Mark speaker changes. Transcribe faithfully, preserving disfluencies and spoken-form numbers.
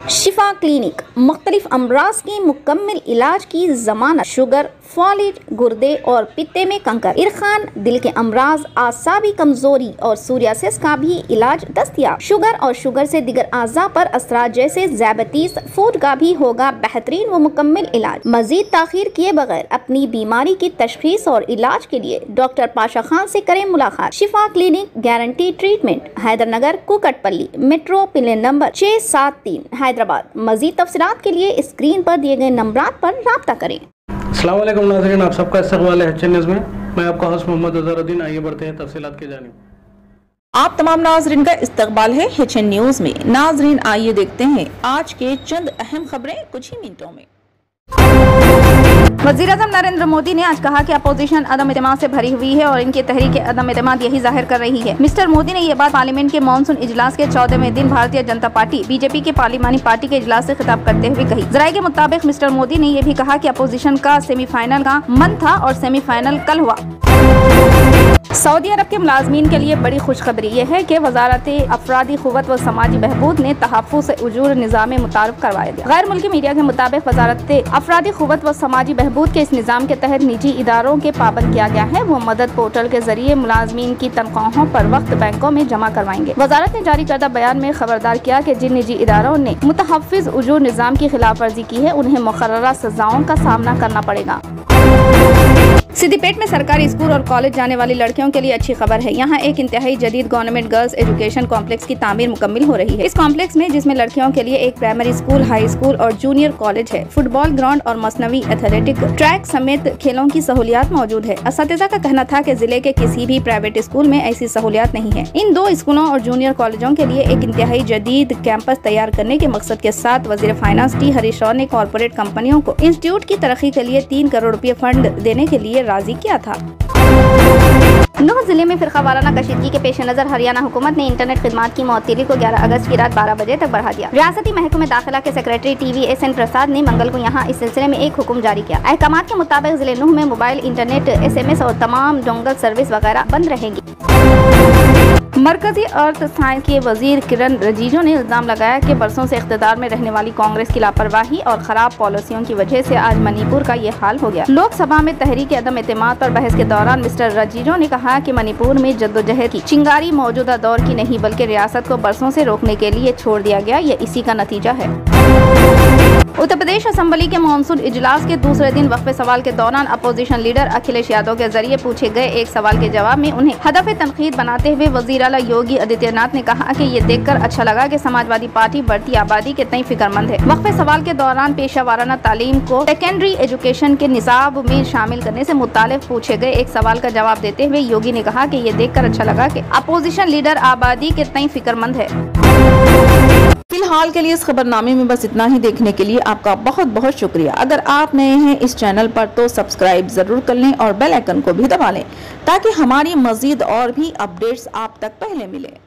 Speaker 1: शिफा clinic मुख्तलिफ अमराज की मुकम्मल इलाज की जमानत। शुगर, फॉलिज, गुर्दे और पित्ते में कंकर, इरखान, दिल के अमराज, आसाबी कमजोरी और सूरियासिस का भी इलाज दस्तयाब। शुगर और शुगर से दिगर आज़ा पर असरात जैसे ज़ायबतीस, फूड का भी होगा बेहतरीन व मुकम्मल इलाज। मजीद ताखीर किए बगैर अपनी बीमारी की तशखीस और इलाज के लिए डॉक्टर पाशा खान से करें मुलाकात। Shifa clinic, guarantee treatment, Haidernagar, Kukatpally, metro, pillar number छह सात तीन, हैदराबाद। मजीद तफसीलात के लिए स्क्रीन पर दिए गए नंबरात पर राब्ता करें।
Speaker 2: अस्सलाम वालेकुम नाज़रीन, आप सबका इस्तक़बाल है एच एन न्यूज़ में। मैं आपका होस्ट मोहम्मद अज़हरुद्दीन। आइए बढ़ते हैं तफसीलात की जानिब।
Speaker 3: आप तमाम नाजरीन का इस्तकबाल है एच एन न्यूज़ में। नाजरीन आइए देखते हैं आज के चंद अहम खबरें कुछ ही मिनटों में। वज़ीर-ए-आज़म नरेंद्र मोदी ने आज कहा कि अपोजिशन अदम एतमाद से भरी हुई है और इनकी तहरीक अदम एतमाद यही जाहिर कर रही है। मिस्टर मोदी ने यह बात पार्लियामेंट के मानसून इजलास के चौदहवें दिन भारतीय जनता पार्टी बीजेपी के पार्लिमानी पार्टी के इजलास से खिताब करते हुए कही। जराये के मुताबिक मिस्टर मोदी ने यह भी कहा कि अपोजिशन का सेमीफाइनल का मन था और सेमीफाइनल कल हुआ। सऊदी अरब के मुलाजमीन के लिए बड़ी खुशखबरी यह है कि वजारत अफरादी क़ुव्वत व समाजी बहबूद ने तहफ़्फ़ुज़ उजूर निज़ाम मुतारफ़ करवाया दिया। गैर मुल्की मीडिया के मुताबिक वजारत अफरादी क़ुव्वत व समाजी बहबूद के इस निज़ाम के तहत निजी इदारों के पाबंद किया गया है। वो मदद पोर्टल के जरिए मुलाजमीन की तनख्वाहों पर वक्त बैंकों में जमा करवाएंगे। वजारत ने जारी करदा बयान में खबरदार किया कि जिन निजी इदारों ने मुतहफ़्फ़िज़ उजूर निज़ाम की खिलाफ वर्जी की है उन्हें मुकर्ररा सजाओं का सामना करना पड़ेगा। सिद्दीपेट में सरकारी स्कूल और कॉलेज जाने वाली लड़कियों के लिए अच्छी खबर है। यहाँ एक इंतहाई जदीद गवर्नमेंट गर्ल्स एजुकेशन कॉम्प्लेक्स की तामीर मुकम्मल हो रही है। इस कॉम्प्लेक्स में, जिसमें लड़कियों के लिए एक प्राइमरी स्कूल, हाई स्कूल और जूनियर कॉलेज है, फुटबॉल ग्राउंड और मसनवी एथलेटिक ट्रैक समेत खेलों की सहूलियात मौजूद है। असातिज़ा का कहना था कि जिले के किसी भी प्राइवेट स्कूल में ऐसी सहूलियात नहीं है। इन दो स्कूलों और जूनियर कॉलेजों के लिए एक इंतहाई जदीद कैंपस तैयार करने के मकसद के साथ वजीर फाइनेंस टी हरीश राव ने कॉर्पोरेट कंपनियों को इंस्टीट्यूट की तरक्की के लिए तीन करोड़ रुपए फंड देने के लिए राजी किया था। नूह जिले में फिरका वाराना कशीदगी के पेश नजर हरियाणा हुकूमत ने इंटरनेट खिदमात की मअतली को ग्यारह अगस्त की रात बारह बजे तक बढ़ा दिया। रियासती महकमे दाखिला के secretary T V S N Prasad ने मंगल को यहाँ इस सिलसिले में एक हुक्म जारी किया। अहकामात के मुताबिक जिले नूह में mobile, internet, S M S और तमाम डोंगल सर्विस वगैरह बंद रहेंगी। मरकजी अर्थ साइंस के वजीर किरण रिजिजू ने इल्जाम लगाया कि बरसों से इख्तिदार में रहने वाली कांग्रेस की लापरवाही और खराब पॉलिसियों की वजह से आज मणिपुर का ये हाल हो गया। लोकसभा में तहरीक अदम एतमाद पर बहस के दौरान मिस्टर रिजिजू ने कहा कि मणिपुर में जद्दोजहद की चिंगारी मौजूदा दौर की नहीं बल्कि रियासत को बरसों से रोकने के लिए छोड़ दिया गया। ये इसी का नतीजा है। उत्तर प्रदेश असेंबली के मानसून इजलास के दूसरे दिन वक्फे सवाल के दौरान अपोजिशन लीडर अखिलेश यादव के जरिए पूछे गए एक सवाल के जवाब में उन्हें हदफ तनकीद बनाते हुए वजीर आला योगी आदित्यनाथ ने कहा कि ये देखकर अच्छा लगा कि समाजवादी पार्टी बढ़ती आबादी के तय फिक्रमंद है। वक्फे सवाल के दौरान पेशा वाराना तालीम को सेकेंडरी एजुकेशन के निसाब में शामिल करने से मुतालिक पूछे गए एक सवाल का जवाब देते हुए योगी ने कहा कि ये देखकर अच्छा लगा कि अपोजिशन लीडर आबादी के तय फिक्रमंद है। फिलहाल के लिए इस खबरनामे में बस इतना ही। देखने के लिए आपका बहुत बहुत शुक्रिया। अगर आप नए हैं इस चैनल पर तो सब्सक्राइब जरूर कर लें और बेल आइकन को भी दबा लें ताकि हमारी मजीद और भी अपडेट्स आप तक पहले मिले।